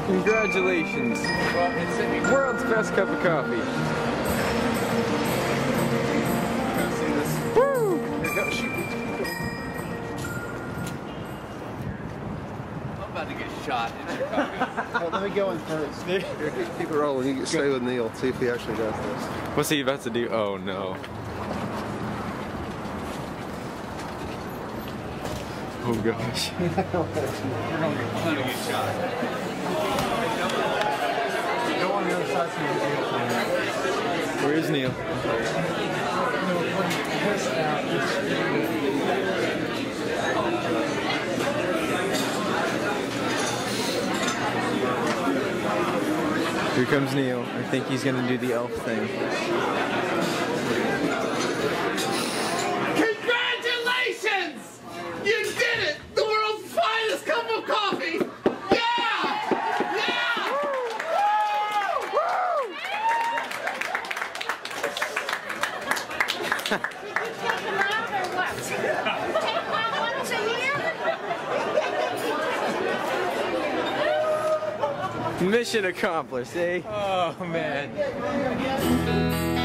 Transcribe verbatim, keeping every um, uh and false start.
Congratulations. World's best cup of coffee. Woo! I'm about to get shot in Chicago. Well, let me go in first. Here, keep it rolling. You can stay with Neil. See if he actually does this. What's he about to do? Oh no. Oh gosh. We're gonna get shot. Go on the other side so you can see Where is Neil? Here comes Neil. I think he's gonna do the elf thing. Congratulations! You did it! The world's finest cup of coffee! Yeah! Yeah! Woo! Mission accomplished, eh? Oh man.